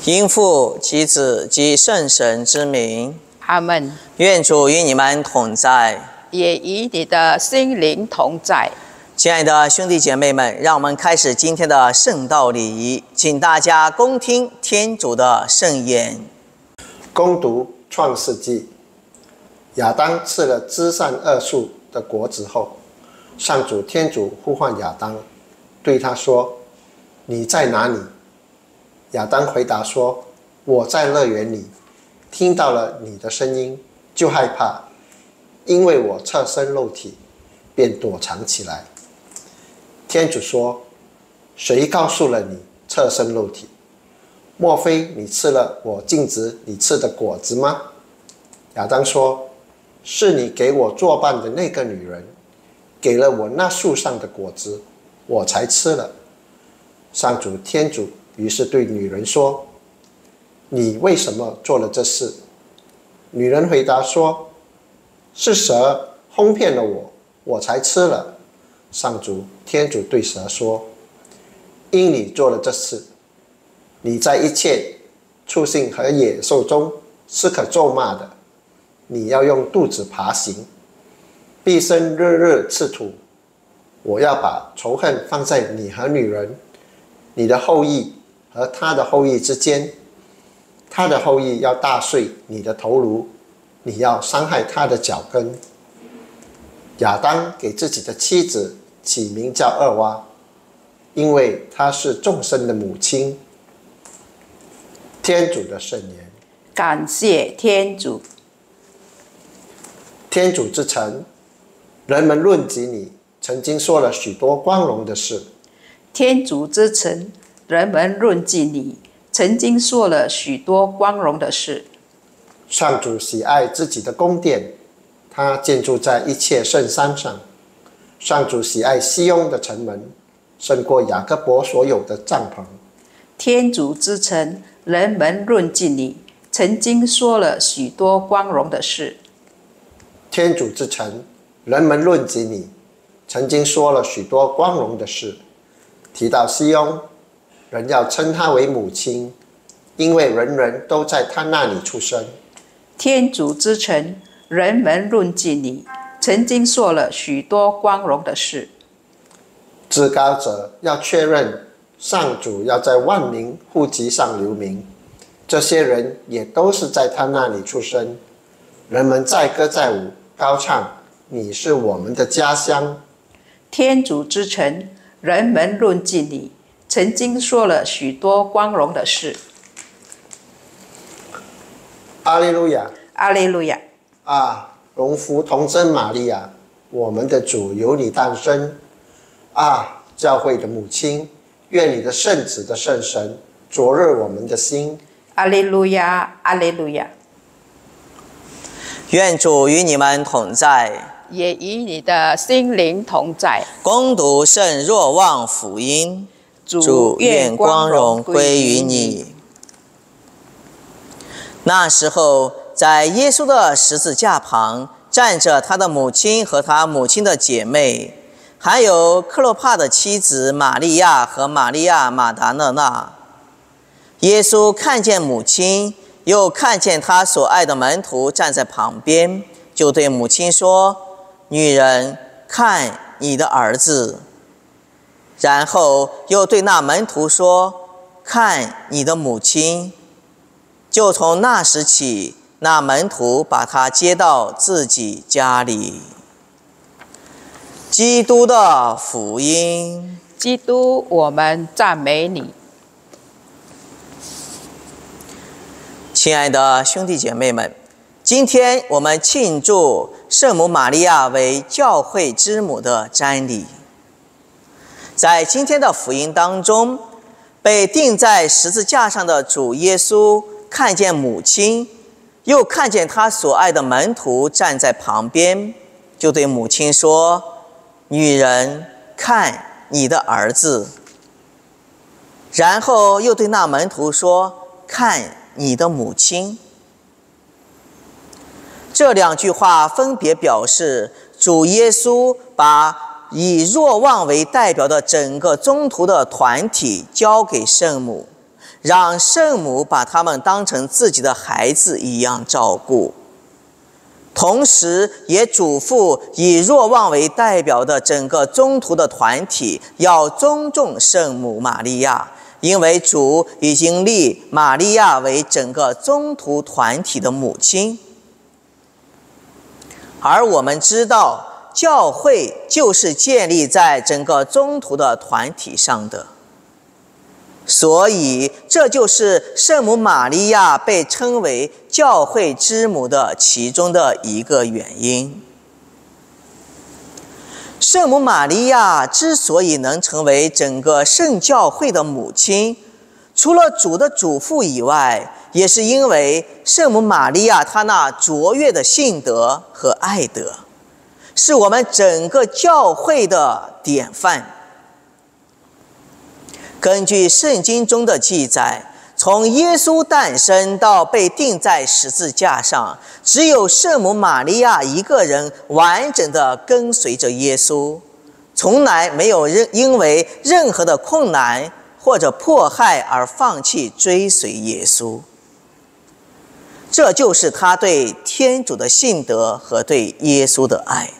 因父及子及圣神之名， 阿们。 愿主与你们同在， 也与你的心灵同在。 亲爱的兄弟姐妹们，让我们开始今天的圣道礼仪，请大家恭听天主的圣言。 恭读创世纪。亚当吃了知善恶树的果子后，上主天主呼唤亚当，对他说：“你在哪里？”亚当回答说：“我在乐园里，听到了你的声音，就害怕，因为我侧身露体，便躲藏起来。”天主说：“谁告诉了你侧身露体？莫非你吃了我禁止你吃的果子吗？”亚当说：“是你给我作伴的那个女人，给了我那树上的果子，我才吃了。”上主天主于是对女人说：“你为什么做了这事？”女人回答说：“是蛇哄骗了我，我才吃了。”上主天主对蛇说：“因你做了这事，你在一切畜性和野兽中是可咒骂的。你要用肚子爬行，毕生日日吃土。我要把仇恨放在你和女人，你的后裔和他的后裔之间。他的后裔要大碎你的头颅，你要伤害他的脚跟。”亚当给自己的妻子起名叫厄娃，因为她是众生的母亲。天主的圣言。 感谢天主。 天主之城，人们论及你，曾经说了许多光荣的事。 天主之城，人们论及你，曾经说了许多光荣的事。 上主喜爱自己的宫殿，他建筑在一切圣山上。上主喜爱西雍的城门，胜过雅各伯所有的帐篷。 天主之城，人们论及你，曾经说了许多光荣的事。 天主之城，人们论及你，曾经说了许多光荣的事。提到西雍，人要称她为母亲，因为人人都在她那里出生。 天主之城，人们论及你，曾经说了许多光荣的事。 至高者要确认上主要在万民户籍上留名，这些人也都是在他那里出生。人们载歌载舞，高唱：“你是我们的家乡。” 天主之城，人们论及你，曾经说了许多光荣的事。 阿利路亚， 阿利路亚！ 啊，荣福童真玛利亚，我们的主由你诞生。啊，教会的母亲，愿你的圣子的圣神灼热我们的心。 阿利路亚，阿利路亚！ 愿主与你们同在， 也与你的心灵同在。 恭读圣若望福音。 主愿光荣归于你。那时候，在耶稣的十字架旁站着他的母亲和他母亲的姐妹，还有克洛帕的妻子玛利亚和玛利亚马达勒纳。耶稣看见母亲，又看见他所爱的门徒站在旁边，就对母亲说：“女人，看你的儿子。”然后又对那门徒说：“看你的母亲。”就从那时起，那门徒把他接到自己家里。基督的福音。 基督，我们赞美你。 亲爱的兄弟姐妹们，今天我们庆祝圣母玛利亚为教会之母的瞻礼。在今天的福音当中，被钉在十字架上的主耶稣看见母亲，又看见他所爱的门徒站在旁边，就对母亲说：“女人，看你的儿子。”然后又对那门徒说：“看你的母亲。”这两句话分别表示主耶稣把以若望为代表的整个宗徒的团体交给圣母， 让圣母把他们当成自己的孩子一样照顾。同时也嘱咐以若望为代表的整个宗徒的团体要尊重圣母玛利亚，因为主已经立玛利亚为整个宗徒团体的母亲。而我们知道，教会就是建立在整个宗徒的团体上的，所以这就是圣母玛利亚被称为教会之母的其中的一个原因。圣母玛利亚之所以能成为整个圣教会的母亲，除了主的嘱咐以外，也是因为圣母玛利亚她那卓越的信德和爱德，是我们整个教会的典范。根据圣经中的记载，从耶稣诞生到被钉在十字架上，只有圣母玛利亚一个人完整的跟随着耶稣，从来没有因为任何的困难或者迫害而放弃追随耶稣。这就是他对天主的信德和对耶稣的爱。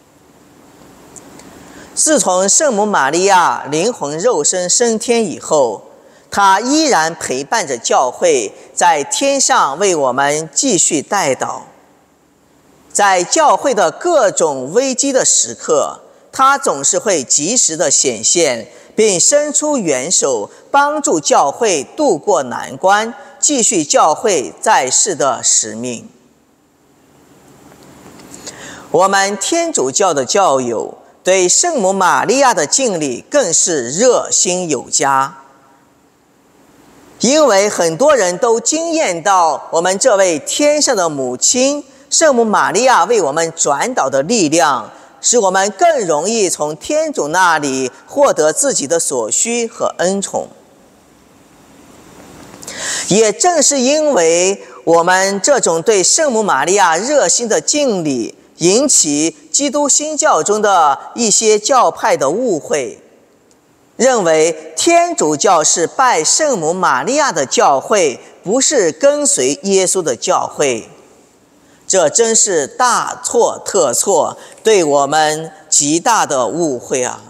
自从圣母玛利亚灵魂肉身升天以后，他依然陪伴着教会在天上为我们继续代祷。在教会的各种危机的时刻，他总是会及时的显现，并伸出援手，帮助教会渡过难关，继续教会在世的使命。我们天主教的教友对圣母玛利亚的敬礼更是热心有加，因为很多人都惊艳到我们这位天上的母亲圣母玛利亚为我们转导的力量，使我们更容易从天主那里获得自己的所需和恩宠。也正是因为我们这种对圣母玛利亚热心的敬礼，引起基督新教中的一些教派的误会，认为天主教是拜圣母玛利亚的教会，不是跟随耶稣的教会。这真是大错特错，对我们极大的误会啊！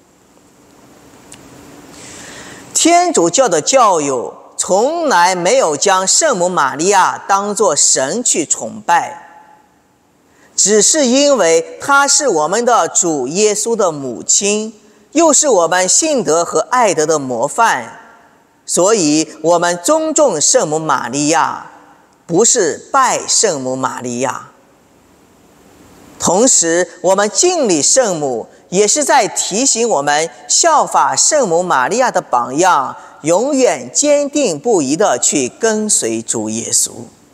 天主教的教友从来没有将圣母玛利亚当作神去崇拜，只是因为她是我们的主耶稣的母亲，又是我们信德和爱德的模范，所以我们尊重圣母玛利亚，不是拜圣母玛利亚。同时，我们敬礼圣母，也是在提醒我们效法圣母玛利亚的榜样，永远坚定不移地去跟随主耶稣。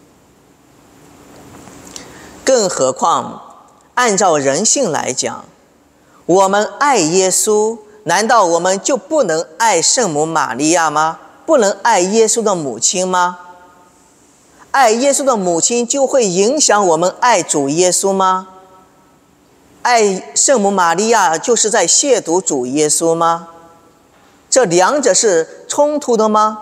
更何况，按照人性来讲，我们爱耶稣，难道我们就不能爱圣母玛利亚吗？不能爱耶稣的母亲吗？爱耶稣的母亲就会影响我们爱主耶稣吗？爱圣母玛利亚就是在亵渎主耶稣吗？这两者是冲突的吗？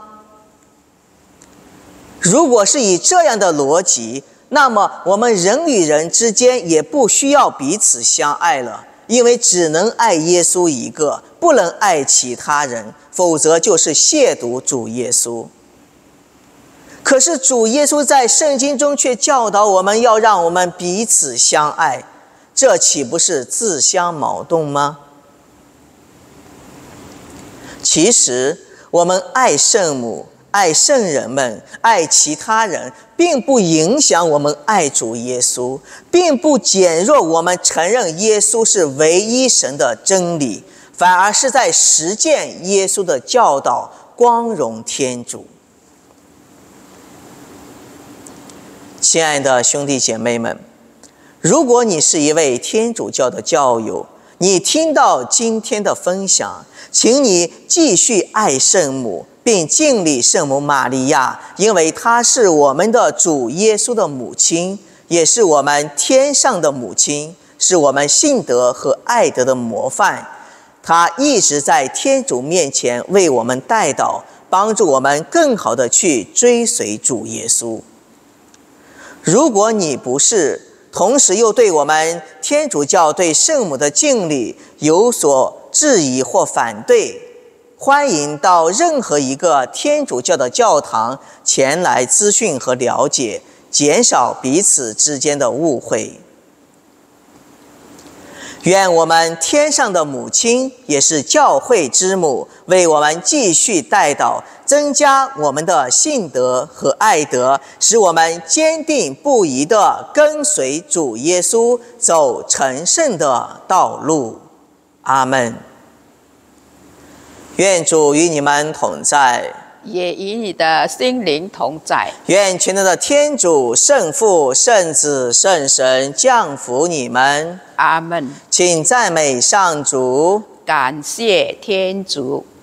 如果是以这样的逻辑，那么我们人与人之间也不需要彼此相爱了，因为只能爱耶稣一个，不能爱其他人，否则就是亵渎主耶稣。可是主耶稣在圣经中却教导我们要让我们彼此相爱，这岂不是自相矛盾吗？其实我们爱圣母，爱圣人们，爱其他人，并不影响我们爱主耶稣，并不减弱我们承认耶稣是唯一神的真理，反而是在实践耶稣的教导，光荣天主。亲爱的兄弟姐妹们，如果你是一位天主教的教友，你听到今天的分享，请你继续爱圣母，并敬礼圣母玛利亚，因为她是我们的主耶稣的母亲，也是我们天上的母亲，是我们信德和爱德的模范。她一直在天主面前为我们代祷， 帮助我们更好地去追随主耶稣。如果你不是，同时又对我们天主教对圣母的敬礼有所质疑或反对，欢迎到任何一个天主教的教堂前来咨询和了解，减少彼此之间的误会。愿我们天上的母亲，也是教会之母，为我们继续代祷，增加我们的信德和爱德，使我们坚定不移地跟随主耶稣，走成圣的道路。阿们。愿主与你们同在， 也与你的心灵同在。 愿全能的天主、圣父、圣子、圣神降福你们。 阿们。 请赞美上主。 感谢天主。